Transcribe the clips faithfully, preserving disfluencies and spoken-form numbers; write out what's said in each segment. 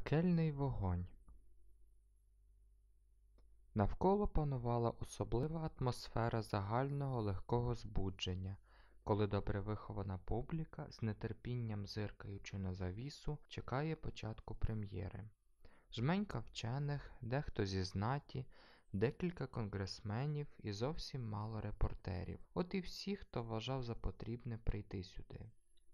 Пекельний вогонь. Навколо панувала особлива атмосфера загального легкого збудження, коли добре вихована публіка, з нетерпінням зиркаючи на завісу, чекає початку прем'єри. Жменька вчених, дехто зі знаті, декілька конгресменів і зовсім мало репортерів. От і всі, хто вважав за потрібне прийти сюди.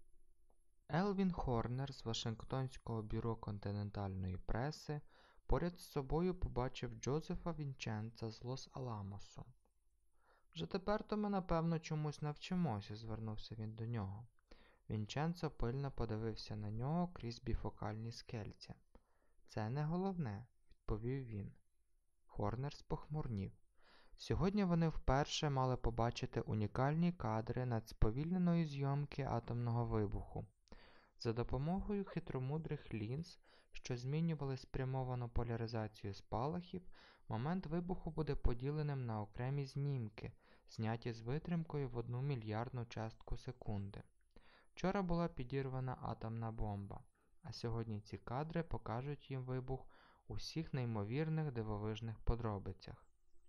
Елвін Хорнер з Вашингтонського бюро континентальної преси поряд з собою побачив Джозефа Вінченца з Лос-Аламосу. «Вже тепер-то ми, напевно, чомусь навчимося», – звернувся він до нього. Вінченцо пильно подивився на нього крізь біфокальні скельця. «Це не головне», – відповів він. Хорнер спохмурнів. Сьогодні вони вперше мали побачити унікальні кадри надсповільненої зйомки атомного вибуху. За допомогою хитромудрих лінз, що змінювали спрямовану поляризацію спалахів, момент вибуху буде поділеним на окремі знімки, зняті з витримкою в одну мільярдну частку секунди. Вчора була підірвана атомна бомба, а сьогодні ці кадри покажуть їм вибух у всіх неймовірних дивовижних подробицях.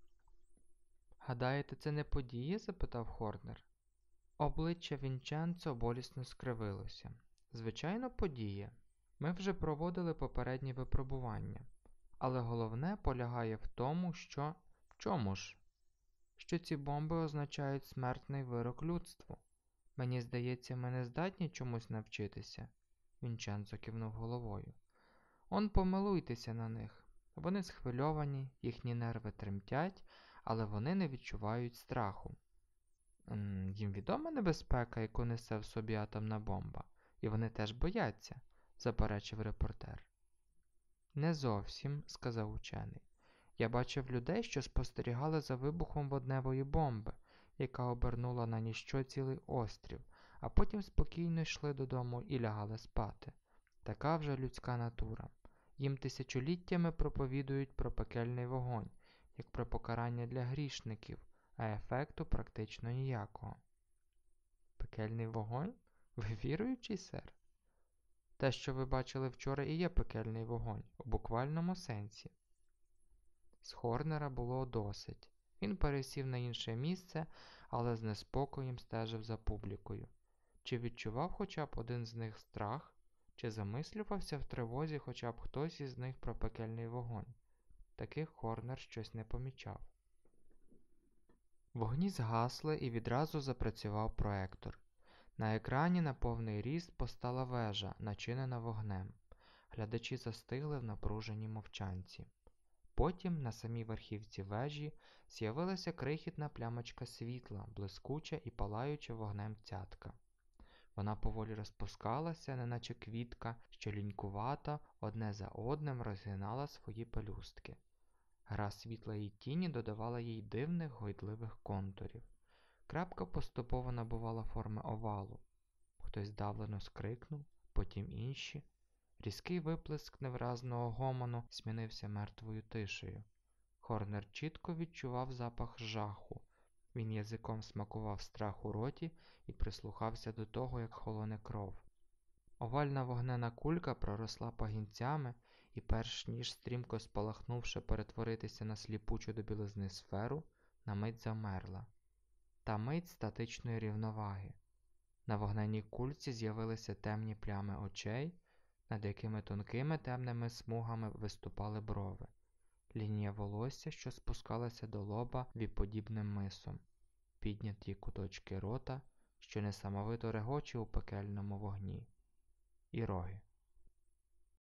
«Гадаєте, це не подія?» – запитав Хорнер. Обличчя Вінченцо болісно скривилося. «Звичайно, подія. Ми вже проводили попередні випробування. Але головне полягає в тому, що… В чому ж? Що ці бомби означають смертний вирок людству. Мені здається, ми не здатні чомусь навчитися». Вінченцо кивнув головою. «Он помилуйтеся на них. Вони схвильовані, їхні нерви тремтять, але вони не відчувають страху. Їм відома небезпека, яку несе в собі атомна бомба, і вони теж бояться», – заперечив репортер. «Не зовсім», – сказав учений. «Я бачив людей, що спостерігали за вибухом водневої бомби, яка обернула на ніщо цілий острів, а потім спокійно йшли додому і лягали спати. Така вже людська натура. Їм тисячоліттями проповідують про пекельний вогонь, як про покарання для грішників, а ефекту практично ніякого». «Пекельний вогонь? Ви віруючий, сер?» «Те, що ви бачили вчора, і є пекельний вогонь, у буквальному сенсі». З Хорнера було досить. Він пересів на інше місце, але з неспокоєм стежив за публікою. Чи відчував хоча б один з них страх? Чи замислювався в тривозі хоча б хтось із них про пекельний вогонь? Таких Хорнер щось не помічав. Вогні згасли, і відразу запрацював проектор. На екрані на повний ріст постала вежа, начинена вогнем. Глядачі застигли в напруженій мовчанці. Потім на самій верхівці вежі з'явилася крихітна плямочка світла, блискуча і палаюча вогнем цятка. Вона поволі розпускалася, неначе квітка, що лінькувато одне за одним розгинала свої пелюстки. Гра світла і тіні додавала їй дивних гойдливих контурів. Крапка поступово набувала форми овалу. Хтось здавлено скрикнув, потім інші. Різкий виплеск невразного гомону змінився мертвою тишею. Хорнер чітко відчував запах жаху. Він язиком смакував страх у роті і прислухався до того, як холоне кров. Овальна вогнена кулька проросла пагінцями і, перш ніж стрімко спалахнувши перетворитися на сліпучу до білизни сферу, на мить замерла. Та мить статичної рівноваги. На вогненій кульці з'явилися темні плями очей, над якими тонкими темними смугами виступали брови. Лінія волосся, що спускалася до лоба віподібним мисом. Підняті куточки рота, що несамовито регоче у пекельному вогні. І роги.